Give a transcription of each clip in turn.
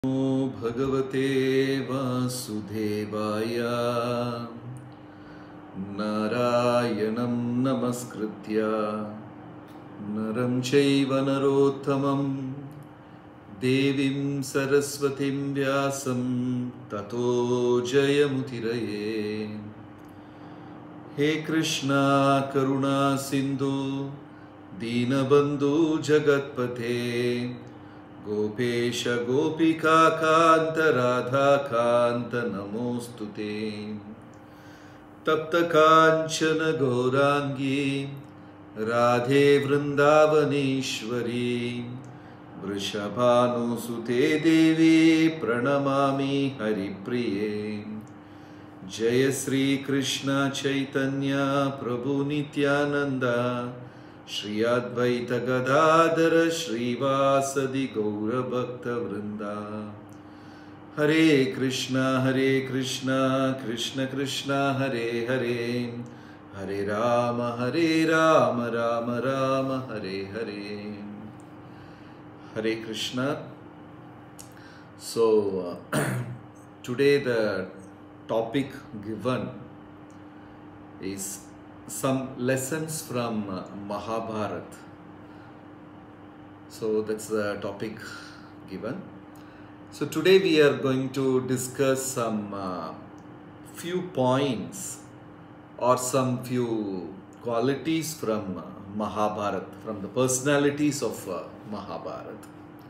नमो भगवते वासुदेवाय नारायणं नमस्कृत्य नरं चैव नरोत्तमं देवीं सरस्वतीं व्यासं ततो जयमुदीरये। हे कृष्णा करुणा सिन्धु दीनबन्धु जगत्पते गोपेश गोपिका कांत राधा कांत नमोस्तुते। तप्त कांचन गौरांगी राधे वृंदावनेश्वरी वृषभानुसुते देवी प्रणमामि हरिप्रिये। जय श्री कृष्ण चैतन्य प्रभु नित्यानंद श्री अद्वैत गदाधर श्रीवासदि गौरभक्त वृंदा। हरे कृष्णा कृष्ण कृष्ण हरे हरे, हरे Ram Ram Ram Hare Hare. Hare Krishna. So today the topic given is some lessons from Mahabharata. So that's the topic given. So today we are going to discuss some few points or some few qualities from Mahabharata, from the personalities of Mahabharata.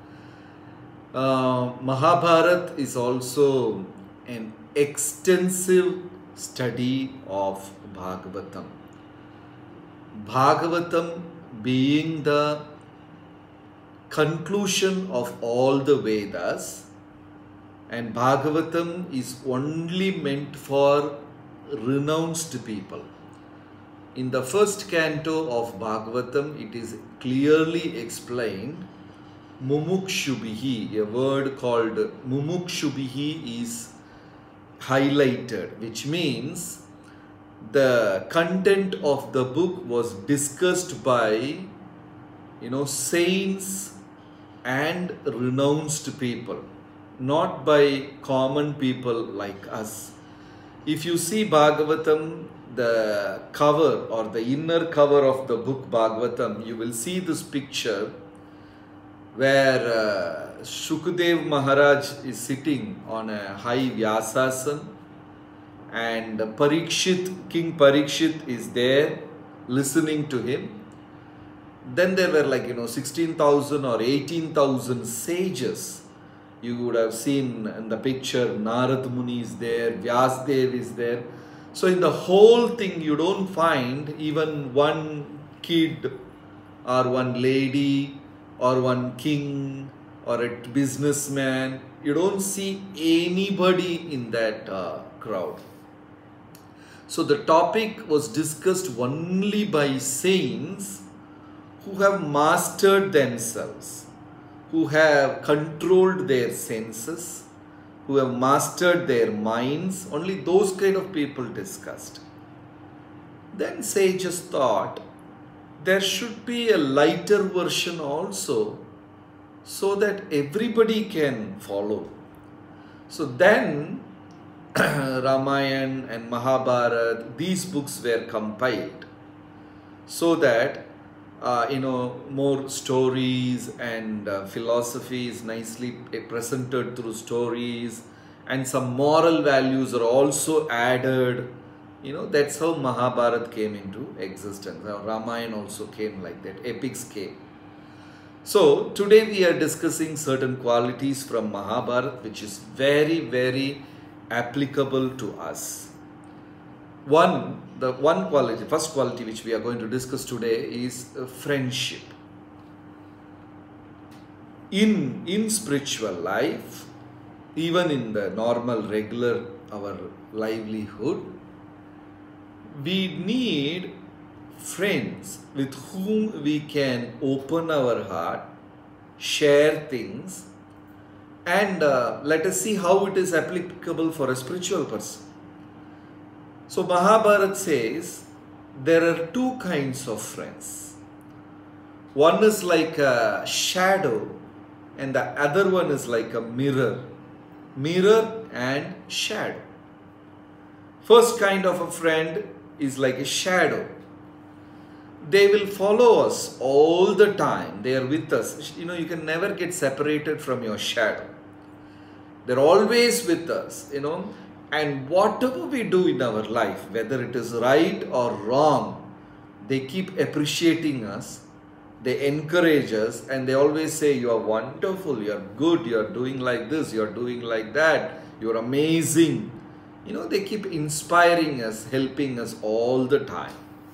Mahabharata is also an extensive study of Bhagavatam. Bhagavatam being the conclusion of all the Vedas, and Bhagavatam is only meant for renounced people. In the first canto of Bhagavatam, it is clearly explained, Mumukshubhihi, a word called Mumukshubhihi is highlighted, which means the content of the book was discussed by, saints and renounced people, not by common people like us. If you see Bhagavatam, the cover or the inner cover of the book Bhagavatam, you will see this picture where Shukadev Maharaj is sitting on a high Vyasasana, and King Parikshit is there listening to him. Then there were 16,000 or 18,000 sages. You would have seen in the picture, Narad Muni is there, Vyasdev is there. So in the whole thing, you don't find even one kid or one lady or one king or a businessman. You don't see anybody in that crowd. So the topic was discussed only by saints who have mastered themselves, who have controlled their senses, who have mastered their minds. Only those kind of people discussed. Then sages thought there should be a lighter version also, so that everybody can follow. So then Ramayana and Mahabharata, these books were compiled so that more stories and philosophies nicely presented through stories, and some moral values are also added. That's how Mahabharata came into existence. Ramayana also came like that. Epics came. So today we are discussing certain qualities from Mahabharata which is very, very applicable to us. First quality which we are going to discuss today is friendship. In spiritual life, even in the normal, regular, our livelihood, we need friends with whom we can open our heart, share things, and let us see how it is applicable for a spiritual person. So Mahabharata says there are two kinds of friends. One is like a shadow and the other one is like a mirror. Mirror and shadow. First kind of a friend is like a shadow. They will follow us all the time. They are with us. You know, you can never get separated from your shadow. They're always with us, you know. And whatever we do in our life, whether it is right or wrong, they keep appreciating us. They encourage us, and they always say, you are wonderful, you are good, you are doing like this, you are doing like that, you are amazing. You know, they keep inspiring us, helping us all the time.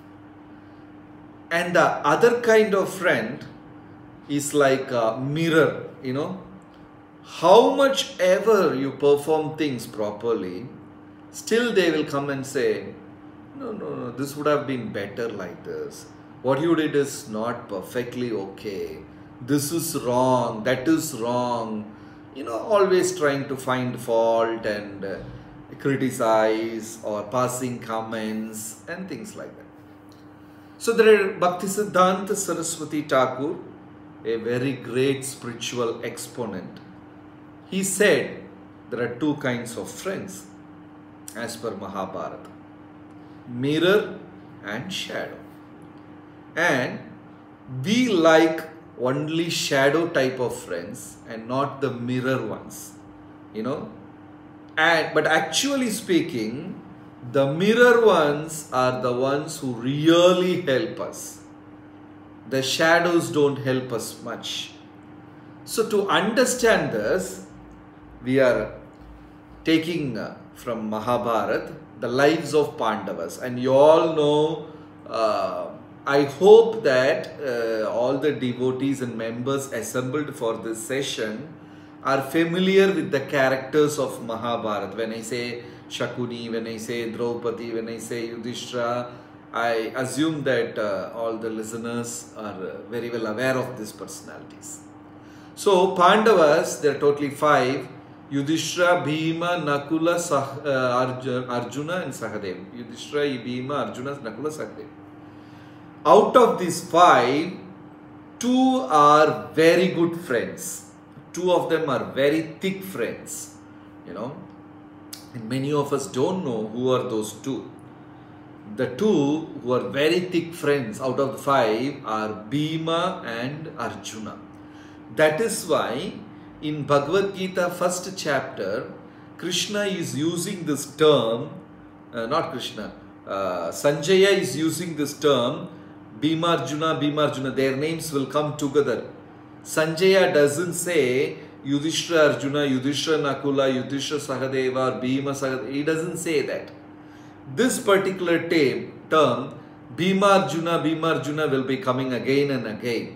And the other kind of friend is like a mirror, you know. How much ever you perform things properly, still they will come and say, no, this would have been better like this. What you did is not perfectly okay. This is wrong, that is wrong. You know, always trying to find fault and criticize or passing comments and things like that. So there are Bhaktisiddhanta Saraswati Thakur, a very great spiritual exponent. He said there are two kinds of friends as per Mahabharata: mirror and shadow. And we like only shadow type of friends and not the mirror ones, you know. But actually speaking, the mirror ones are the ones who really help us. The shadows don't help us much. So to understand this, we are taking from Mahabharata the lives of Pandavas. And you all know, I hope that all the devotees and members assembled for this session are familiar with the characters of Mahabharata. When I say Shakuni, when I say Draupadi, when I say Yudhishthira, I assume that all the listeners are very well aware of these personalities. So Pandavas, there are totally 5: Yudhishthira, Bhima, Nakula, Arjuna and Sahadeva. Yudhishthira, Bhima, Arjuna, Nakula, Sahadeva. Out of these 5, 2 are very good friends. 2 of them are very thick friends, you know. And many of us don't know who are those 2. The 2 who are very thick friends out of the 5 are Bhima and Arjuna. That is why in Bhagavad Gita first chapter, Krishna is using this term, Sanjaya is using this term, Bhima Arjuna, their names will come together. Sanjaya doesn't say Yudhishthira Arjuna, Yudhishthira Nakula, Yudhishthira Sahadeva, or Bhima Sahadeva. He doesn't say that. This particular term, Bhima Arjuna will be coming again and again.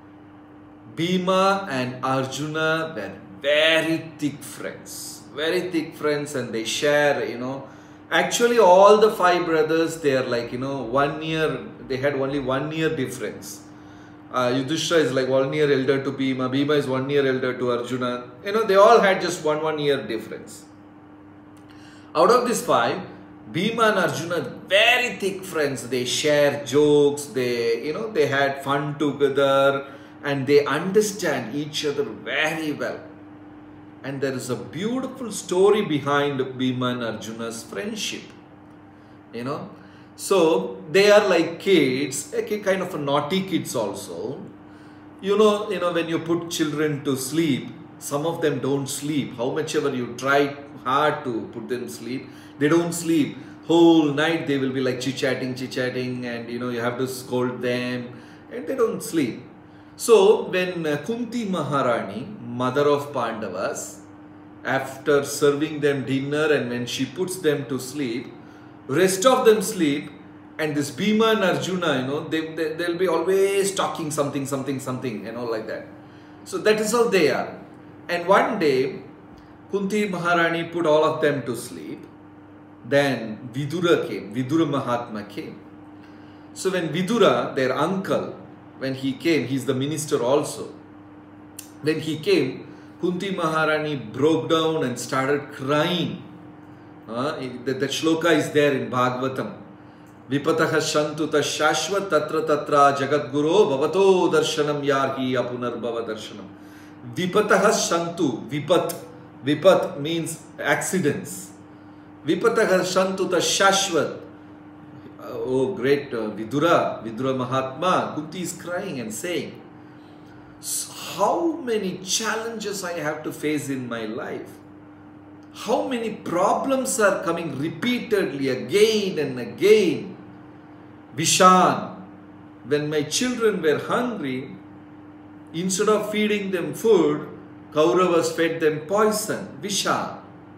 Bhima and Arjuna were very thick friends, and they share, you know. Actually, all the 5 brothers, they are like, you know, 1 year, they had only 1 year difference. Yudhishthira is like 1 year elder to Bhima, Bhima is 1 year elder to Arjuna. You know, they all had just one year difference. Out of these 5, Bhima and Arjuna, very thick friends. They share jokes, they had fun together, and they understand each other very well. And there is a beautiful story behind Bhima and Arjuna's friendship, you know. So they are like kids, kind of a naughty kids also. You know, when you put children to sleep, some of them don't sleep. How much ever you try hard to put them to sleep, they don't sleep. Whole night they will be like chit-chatting, and you know, you have to scold them, and they don't sleep. So when Kunti Maharani, mother of Pandavas, after serving them dinner and when she puts them to sleep, rest of them sleep, and this Bhima and Arjuna, you know, they'll be always talking something, you know, like that. So that is how they are. And one day, Kunti Maharani put all of them to sleep. Then Vidura came, Vidura Mahatma came. So when Vidura, their uncle, when he came, he's the minister also. When he came, Kunti Maharani broke down and started crying. The shloka is there in Bhagavatam. Vipataha shantuta shashvat tatra tatra jagadguru bhavato darshanam yarhi apunar bhava darshanam. Vipataha Shantu. Vipat means accidents. Vipataha Shantu ta Shashvat. Oh, great Vidura Mahatma. Kunti is crying and saying, how many challenges I have to face in my life. How many problems are coming repeatedly again and again. Vishan, when my children were hungry, instead of feeding them food, Kauravas fed them poison. Vishan,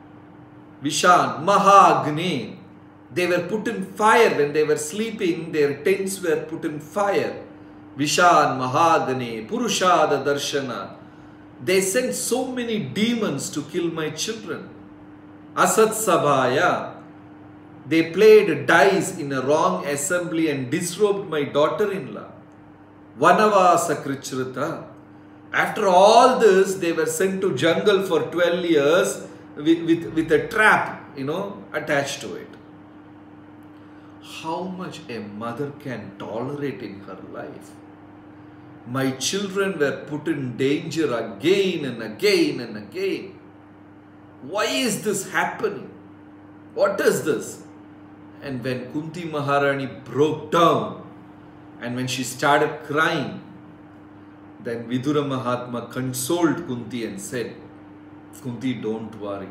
Mahagni. They were put in fire when they were sleeping. Their tents were put in fire. Vishan, Mahagni, Purushada Darshana. They sent so many demons to kill my children. Asat Sabhaya. They played dice in a wrong assembly and disrobed my daughter-in-law. Vanavasa Krichrita. After all this, they were sent to jungle for 12 years with a trap, attached to it. How much a mother can tolerate in her life. My children were put in danger again and again and again. Why is this happening? What is this? And when Kunti Maharani broke down and when she started crying, then Vidura Mahatma consoled Kunti and said, Kunti, don't worry.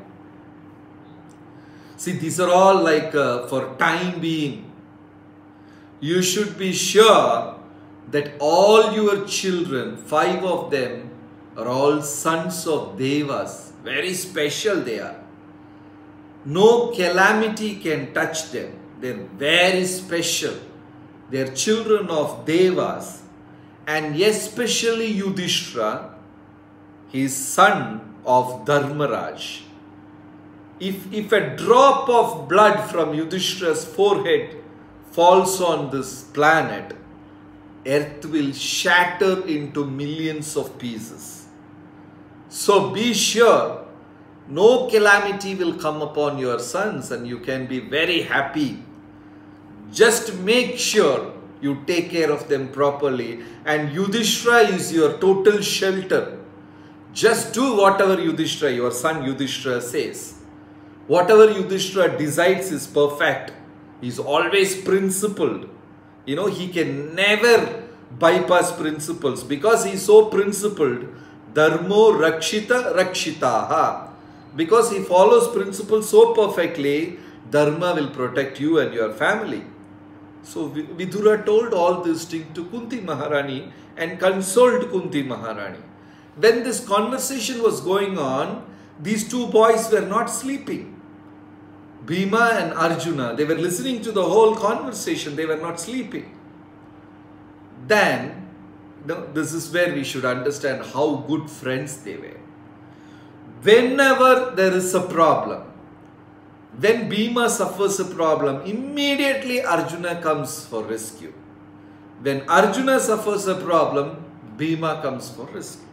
See, these are all like for time being. You should be sure that all your children, 5 of them, are all sons of Devas. Very special they are. No calamity can touch them. They're very special. They're children of Devas. And especially Yudhishthira, he is son of Dharmaraj. If a drop of blood from Yudhishthira's forehead falls on this planet, earth will shatter into millions of pieces. So be sure, no calamity will come upon your sons and you can be very happy. Just make sure you take care of them properly, and Yudhishthira is your total shelter. Just do whatever Yudhishthira, your son Yudhishthira says. Whatever Yudhishthira decides is perfect. He is always principled. He can never bypass principles because he is so principled. Dharmo rakshita rakshitaha. Because he follows principles so perfectly, Dharma will protect you and your family. So Vidura told all this thing to Kunti Maharani and consoled Kunti Maharani. When this conversation was going on, these 2 boys were not sleeping. Bhima and Arjuna, they were listening to the whole conversation. They were not sleeping. Then, this is where we should understand how good friends they were. Whenever there is a problem, when Bhima suffers a problem, immediately Arjuna comes for rescue. When Arjuna suffers a problem, Bhima comes for rescue.